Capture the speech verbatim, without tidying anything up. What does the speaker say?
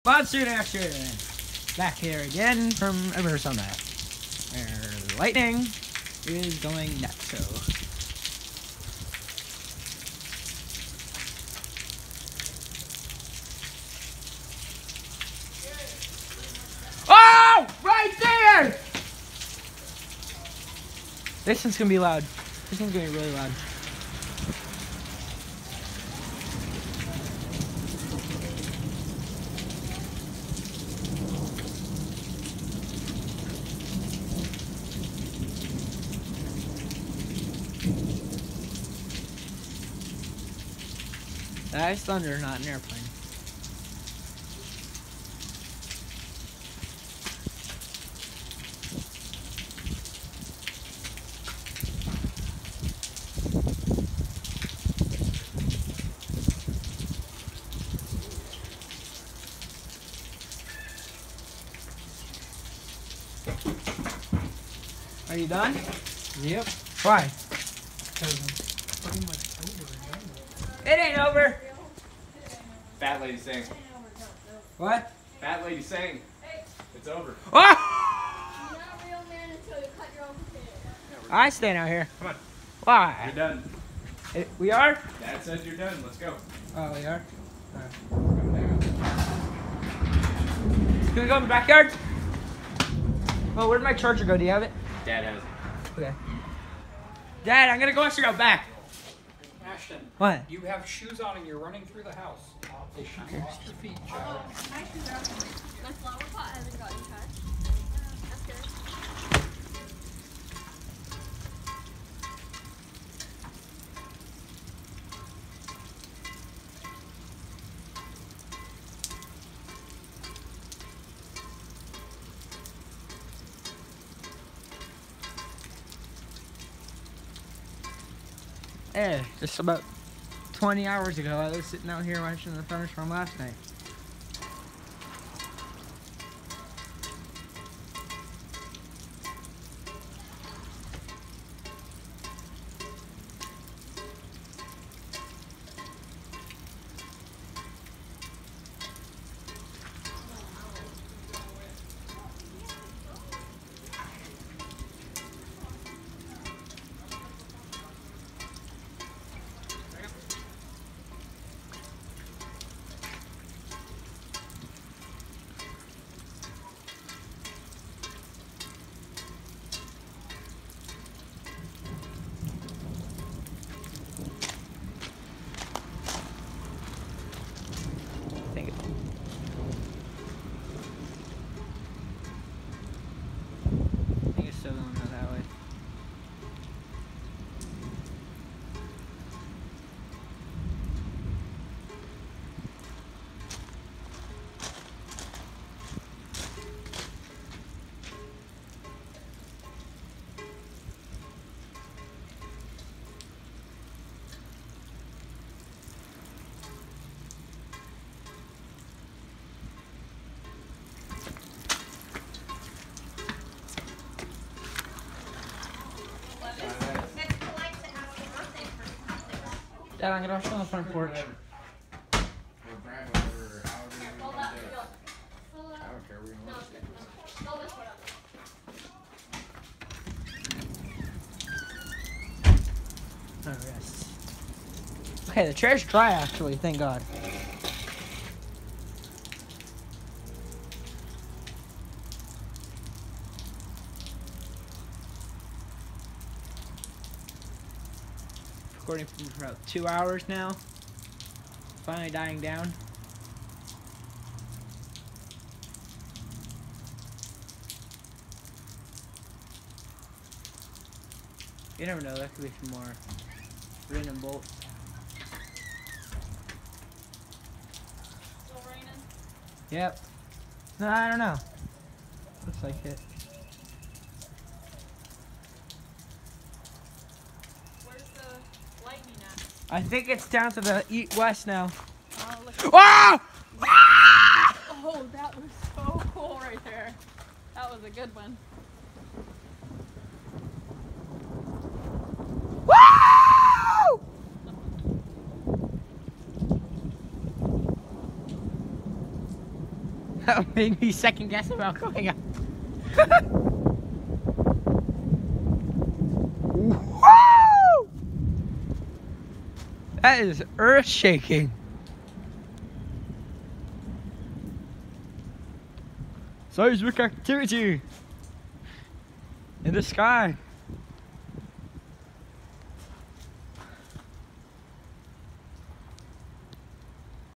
Monster Action! Back here again from Arizona, where lightning is going nuts. So. Oh! Right there! This one's gonna be loud. This one's gonna be really loud. That is thunder, not an airplane. Are you done? Yep. Why? Because it's pretty much over. It ain't over. Fat lady saying. What? Fat lady saying. It's over. Oh! You're not a real man until you cut your own potato. I stand out here. Come on. Why? You're done. It, we are? Dad says you're done. Let's go. Oh, we are. Let's go down. Can we go in the backyard? Oh, where'd my charger go? Do you have it? Dad has it. Okay. Dad, I'm gonna go actually go back. Ashton, What? you have shoes on and you're running through the house. They should be off your feet, child. My flower pot hasn't gotten touched. That's good. Yeah, just about twenty hours ago, I was sitting out here watching the thunderstorm last night. I think it, I think it's still going out that way. Dad, I'm gonna watch on the front porch. Or grab whatever, however you Hold want up, to do. hold hold I up. don't care. We're No, going to it's good. Hold this one up. Oh, yes. Okay, the chair's dry actually, thank God. Recording for about two hours now. Finally dying down. You never know, that could be some more random bolts. Still raining? Yep. No, I don't know. Looks like it. Where's the lightning at? I think it's down to the east west now. Oh, look. Ah! Ah! Oh, that was so cool right there. That was a good one. That made me second guess about going up. Woo! That is earth shaking. Seismic activity in the sky.